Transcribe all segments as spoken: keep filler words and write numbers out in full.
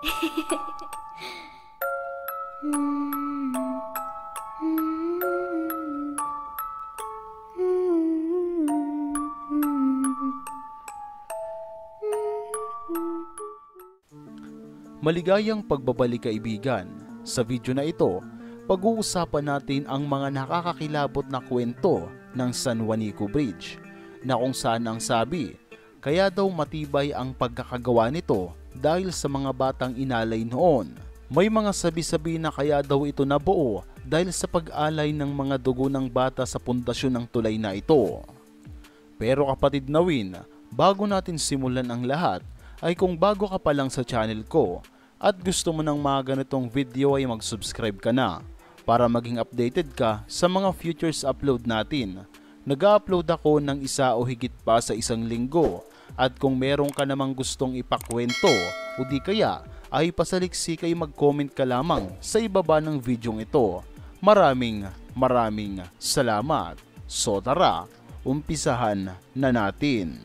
Maligayang pagbabalik kaibigan. Sa video na ito, pag-uusapan natin ang mga nakakakilabot na kwento ng San Juanico Bridge na kung saan ang sabi, kaya daw matibay ang pagkakagawa nito dahil sa mga batang inalay noon. May mga sabi-sabi na kaya daw ito nabuo dahil sa pag-alay ng mga dugo ng bata sa pundasyon ng tulay na ito. Pero kapatid na Win, bago natin simulan ang lahat, ay kung bago ka pa lang sa channel ko at gusto mo ng mga ganitong video ay mag-subscribe ka na para maging updated ka sa mga futures upload natin. Nag-upload ako ng isa o higit pa sa isang linggo at kung meron ka namang gustong ipakwento o di kaya ay pasaliksik ay mag-comment ka lamang sa ibaba ng videong ito. Maraming maraming salamat. So tara, umpisahan na natin.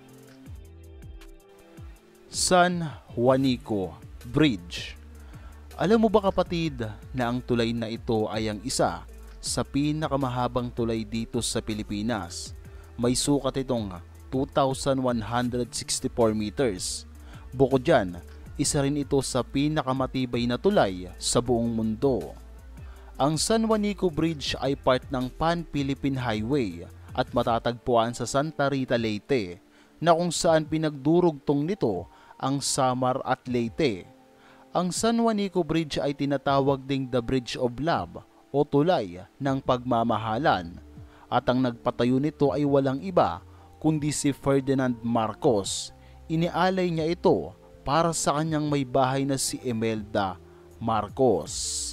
San Juanico Bridge. Alam mo ba kapatid na ang tulay na ito ay ang isa sa pinakamahabang tulay dito sa Pilipinas. May sukat itong two thousand one hundred sixty-four meters. Bukod dyan, isa rin ito sa pinakamatibay na tulay sa buong mundo. Ang San Juanico Bridge ay part ng Pan-Philippine Highway at matatagpuan sa Santa Rita, Leyte, na kung saan pinagdurugtong nito ang Samar at Leyte. Ang San Juanico Bridge ay tinatawag ding The Bridge of Love o tulay ng pagmamahalan at ang nagpatayo nito ay walang iba kundi si Ferdinand Marcos. Inialay niya ito para sa kanyang may bahay na si Imelda Marcos.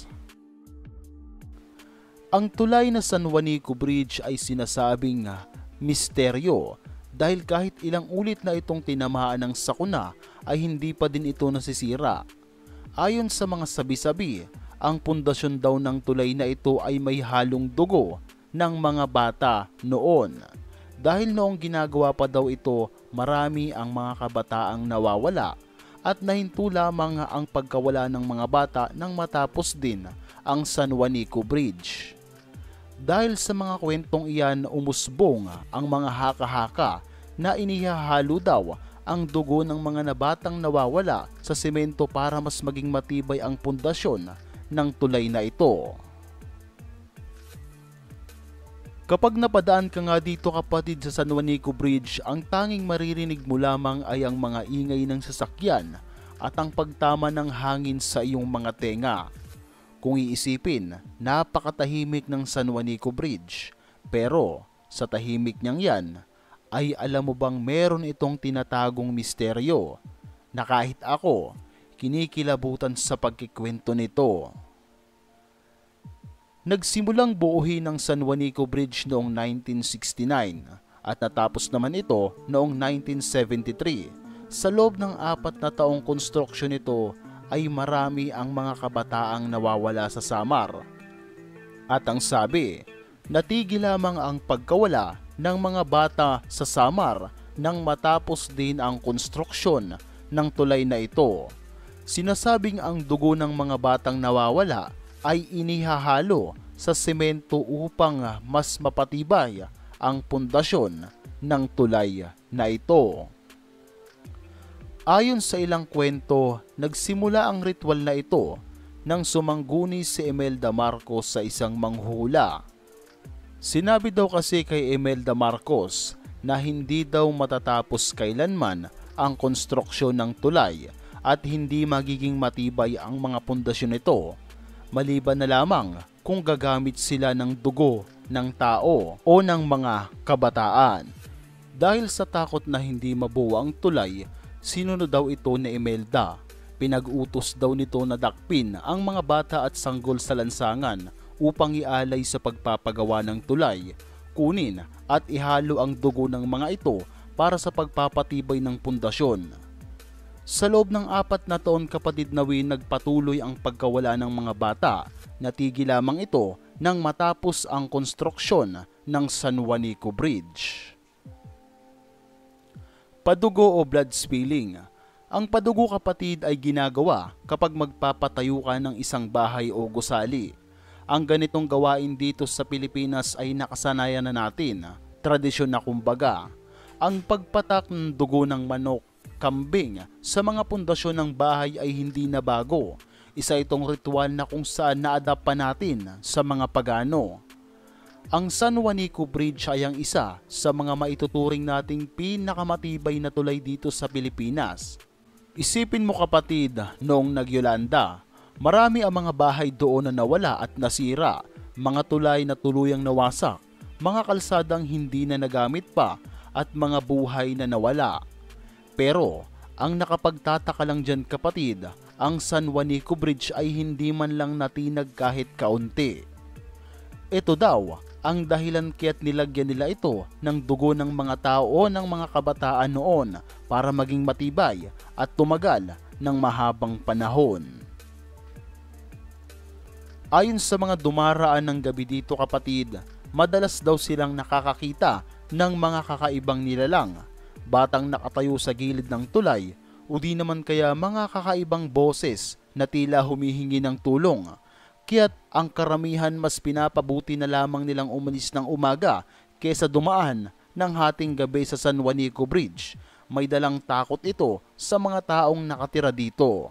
Ang tulay na San Juanico Bridge ay sinasabing misteryo dahil kahit ilang ulit na itong tinamaan ng sakuna ay hindi pa din ito nasisira. Ayon sa mga sabi-sabi, ang pundasyon daw ng tulay na ito ay may halong dugo ng mga bata noon. Dahil noong ginagawa pa daw ito, marami ang mga kabataang nawawala at nahinto lamang ang pagkawala ng mga bata nang matapos din ang San Juanico Bridge. Dahil sa mga kwentong iyan, umusbong ang mga haka-haka na inihahalo daw ang dugo ng mga nabatang nawawala sa semento para mas maging matibay ang pundasyon ng tulay na ito. Kapag napadaan ka nga dito kapatid sa San Juanico Bridge, ang tanging maririnig mo lamang ay ang mga ingay ng sasakyan at ang pagtama ng hangin sa iyong mga tenga. Kung iisipin, napakatahimik ng San Juanico Bridge, pero sa tahimik niyang yan, ay alam mo bang meron itong tinatagong misteryo na kahit ako, kinikilabutan sa pagkikwento nito. Nagsimulang buuhin ng San Juanico Bridge noong nineteen sixty-nine at natapos naman ito noong nineteen seventy-three. Sa loob ng apat na taong konstruksyon nito ay marami ang mga kabataang nawawala sa Samar. At ang sabi, natigil lamang ang pagkawala ng mga bata sa Samar nang matapos din ang konstruksyon ng tulay na ito. Sinasabing ang dugo ng mga batang nawawala ay inihahalo sa semento upang mas mapatibay ang pundasyon ng tulay na ito. Ayon sa ilang kwento, nagsimula ang ritual na ito nang sumangguni si Imelda Marcos sa isang manghula. Sinabi daw kasi kay Imelda Marcos na hindi daw matatapos kailanman ang konstruksyon ng tulay at hindi magiging matibay ang mga pundasyon nito, maliban na lamang kung gagamit sila ng dugo ng tao o ng mga kabataan. Dahil sa takot na hindi mabuo ang tulay, sinunod daw ito ni Imelda. Pinag-utos daw nito na dakpin ang mga bata at sanggol sa lansangan upang ialay sa pagpapagawa ng tulay, kunin at ihalo ang dugo ng mga ito para sa pagpapatibay ng pundasyon. Sa loob ng apat na taon kapatid na Win, nagpatuloy ang pagkawala ng mga bata. Natigil lamang ito nang matapos ang konstruksyon ng San Juanico Bridge. Padugo o blood spilling. Ang padugo kapatid ay ginagawa kapag magpapatayo ka ng isang bahay o gusali. Ang ganitong gawain dito sa Pilipinas ay nakasanayan na natin, tradisyon na kumbaga. Ang pagpatak ng dugo ng manok, kambing sa mga pundasyon ng bahay ay hindi na bago. Isa itong ritual na kung saan na-adapt pa natin sa mga pagano. Ang San Juanico Bridge ay ang isa sa mga maituturing nating pinakamatibay na tulay dito sa Pilipinas. Isipin mo kapatid, noong nagyolanda, marami ang mga bahay doon na nawala at nasira, mga tulay na tuluyang nawasak, mga kalsadang hindi na nagamit pa, at mga buhay na nawala. Pero, ang nakapagtataka lang dyan kapatid, ang San Juanico Bridge ay hindi man lang natinag kahit kaunti. Ito daw, ang dahilan kaya't nilagyan nila ito ng dugo ng mga tao o ng mga kabataan noon para maging matibay at tumagal ng mahabang panahon. Ayon sa mga dumaraan ng gabi dito kapatid, madalas daw silang nakakakita ng mga kakaibang nilalang, batang nakatayo sa gilid ng tulay o di naman kaya mga kakaibang boses na tila humihingi ng tulong. Kaya't ang karamihan mas pinapabuti na lamang nilang umalis ng umaga kesa dumaan ng hating gabi sa San Juanico Bridge. May dalang takot ito sa mga taong nakatira dito.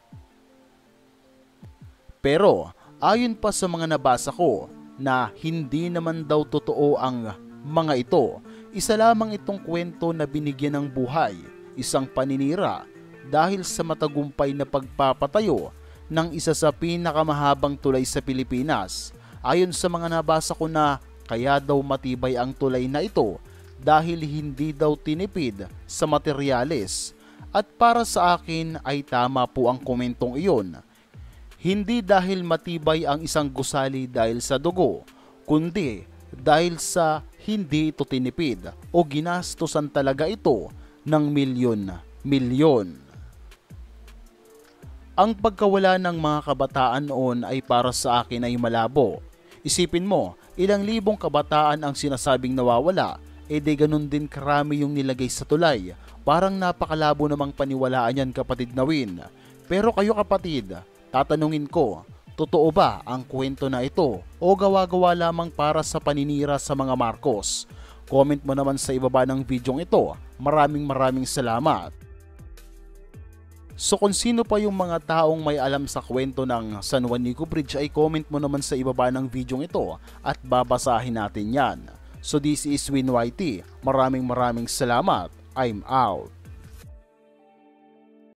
Pero ayon pa sa mga nabasa ko na hindi naman daw totoo ang mga ito, isa lamang itong kwento na binigyan ng buhay, isang paninira dahil sa matagumpay na pagpapatayo ng isa sa pinakamahabang tulay sa Pilipinas. Ayon sa mga nabasa ko na kaya daw matibay ang tulay na ito dahil hindi daw tinipid sa materyales. At para sa akin ay tama po ang komentong iyon. Hindi dahil matibay ang isang gusali dahil sa dugo, kundi dahil sa hindi ito tinipid o ginastosan talaga ito ng milyon-milyon. Ang pagkawala ng mga kabataan noon ay para sa akin ay malabo. Isipin mo, ilang libong kabataan ang sinasabing nawawala, e de ganun din karami yung nilagay sa tulay. Parang napakalabo namang paniwalaan yan kapatid na Win. Pero kayo kapatid, tatanungin ko, totoo ba ang kwento na ito o gawa-gawa lamang para sa paninira sa mga Marcos? Comment mo naman sa ibaba ng videong ito. Maraming maraming salamat. So kung sino pa yung mga taong may alam sa kwento ng San Juanico Bridge ay comment mo naman sa ibaba ng videong ito at babasahin natin yan. So this is Win Y T. Maraming maraming salamat. I'm out.